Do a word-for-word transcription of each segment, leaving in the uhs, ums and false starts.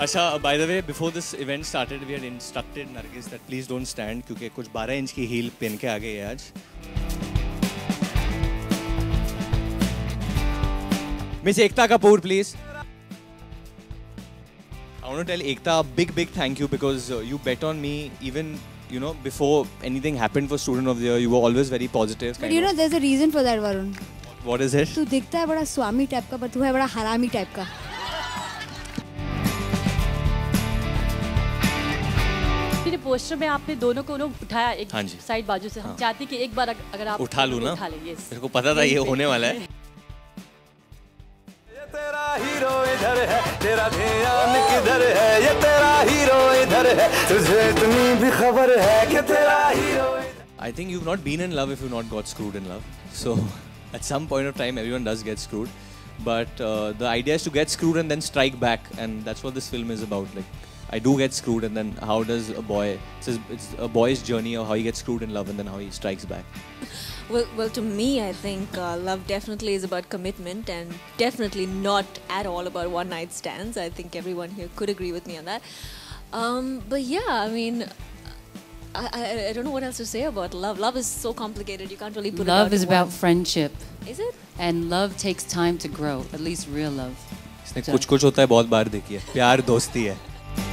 अच्छा, by the way, before this event started, we had instructed Nargis that please don't stand क्योंकि कुछ बारह inch की heal पहन के आ गई है आज. Miss Ekta Kapoor, please. I want to tell Ekta a big, big thank you because uh, you bet on me even, you know, before anything happened for Student of the Year. You were always very positive. But you know, there's a reason for that, Varun. What is it? तू दिखता है बड़ा स्वामी type का, पर तू है बड़ा हरामी टाइप का. मेरे पोस्टर में आपने दोनों को उठाया एक हाँ साइड बाजू से. हम हाँ. चाहते कि एक बार अगर आप उठा लूँ ना, उठा लें. yes. मेरे को पता था ये होने वाला है. ये तेरा हीरो इधर है, तेरा ध्यान किधर है, ये तेरा हीरो इधर है, तुझे इतनी भी खबर है कि तेरा hero. I think you've not been in love if you've not got screwed in love. So at some point of time, everyone does get screwed. But uh, the idea is to get screwed and then strike back, and that's what this film is about. Like, I do get screwed, and then how does a boy? It's, his, it's a boy's journey of how he gets screwed in love, and then how he strikes back. Well, well, to me, I think uh, love definitely is about commitment, and definitely not at all about one-night stands. I think everyone here could agree with me on that. Um, but yeah, I mean, I, I, I don't know what else to say about love. Love is so complicated. You can't really put love it out is in about one. friendship. Is it? And love takes time to grow. At least real love. इसने कुछ कुछ होता है बहुत बार देखी है. प्यार दोस्ती है.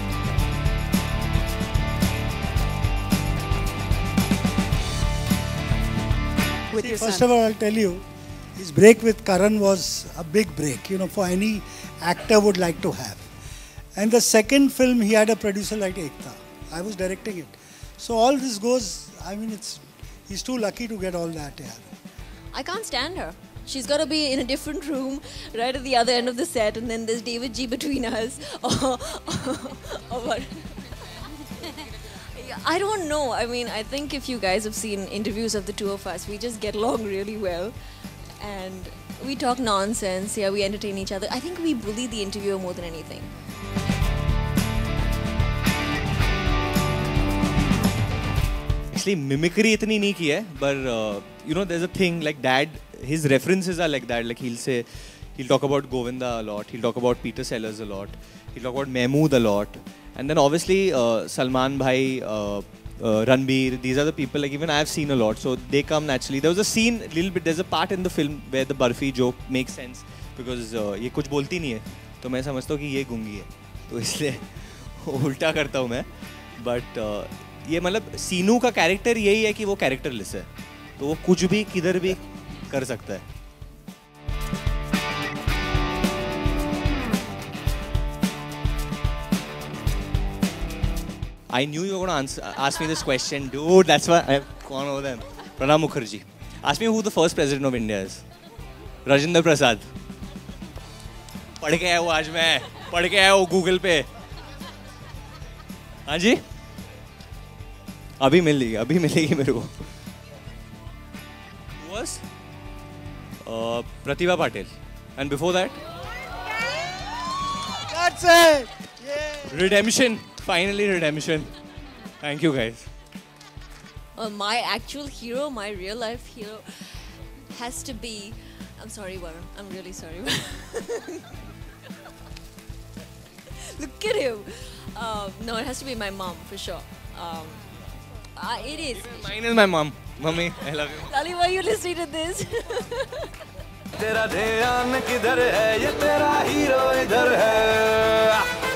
See, first of all, I'll tell you, his break with Karan was a big break, you know, for any actor would like to have. And the second film, he had a producer like Ekta. I was directing it. So all this goes, I mean, it's he's too lucky to get all that. Yeah. I can't stand her. She's got to be in a different room, right at the other end of the set, and then there's David G between us. Or, or, or what? I don't know. I mean, I think if you guys have seen interviews of the two of us, we just get along really well. And we talk nonsense, yeah, we entertain each other. I think we bully the interviewer more than anything. Actually, mimicry itni nahi ki hai, but uh, you know, there's a thing like dad, his references are like that. Like he'll say, he'll talk about Govinda a lot, he'll talk about Peter Sellers a lot, he'll talk about Mehmood a lot. And then obviously uh, Salman Bhai, uh, uh, Ranbir, these are the people like even I've seen a lot, so they come naturally. There was a scene, little bit, there's a part in the film where the Barfi joke makes sense because uh, ये कुछ बोलती नहीं है, तो मैं समझता हूँ कि ये गूंगी है, तो इसलिए उल्टा करता हूँ मैं. But uh, ये मतलब सीनू का कैरेक्टर यही है कि वो कैरेक्टरलेस है, तो वो कुछ भी किधर भी कर सकता है. I knew you were going to answer, ask me this question, dude. That's why I've gone over them. Pranab Mukherjee. Ask me who the first president of India is. Rajendra Prasad. पढ़ के आया हूँ आज मैं. पढ़ के आया हूँ Google पे. हाँ जी. अभी मिलेगी, अभी मिलेगी मेरे को. Who was? Uh, Pratibha Patil. And before that? That's it. Yeah. Redemption. Finally, redemption. Thank you, guys. Uh, my actual hero, my real life hero, has to be. I'm sorry, Varun. I'm really sorry. Look at him. Um, no, it has to be my mom for sure. Um, uh, it is. Even mine is my mom. Mummy, I love you. Lali, why are you listening to this? तेरा ध्यान किधर है, ये तेरा hero इधर है.